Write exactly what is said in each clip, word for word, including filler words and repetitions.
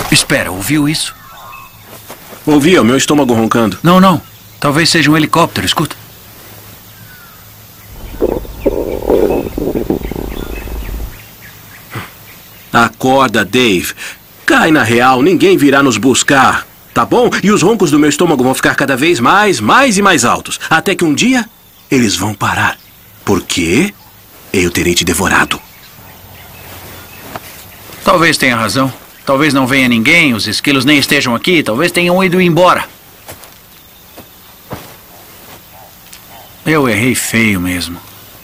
Espera, ouviu isso? Ouvi, é o meu estômago roncando. Não, não. Talvez seja um helicóptero, escuta. Acorda, Dave. Cai na real, ninguém virá nos buscar, tá bom? E os roncos do meu estômago vão ficar cada vez mais, mais e mais altos. Até que um dia, eles vão parar. Por quê? Eu terei te devorado. Talvez tenha razão. Talvez não venha ninguém, os esquilos nem estejam aqui. Talvez tenham ido embora. Eu errei feio mesmo.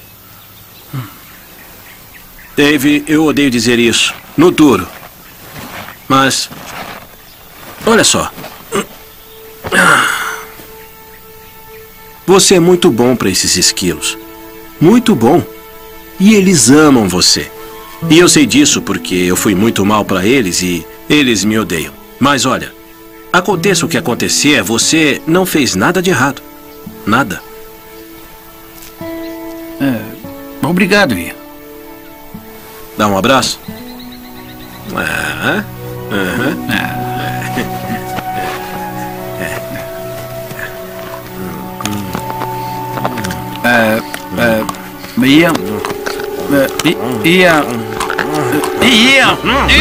Dave, eu odeio dizer isso. No duro. Mas... olha só. Você é muito bom para esses esquilos. Muito bom. E eles amam você. E eu sei disso porque eu fui muito mal para eles e eles me odeiam. Mas olha, aconteça o que acontecer, você não fez nada de errado. Nada. É, obrigado, Ian. Dá um abraço? Ah, aham. É, é, Ian... É, Ian... Ian...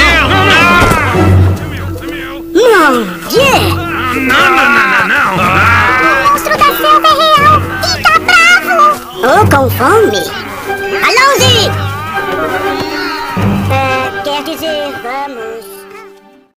Mon Dieu! Não, não, não, não, não! O monstro da selva é real e tá bravo! Ou com fome! Allons-y! É, quer dizer, vamos...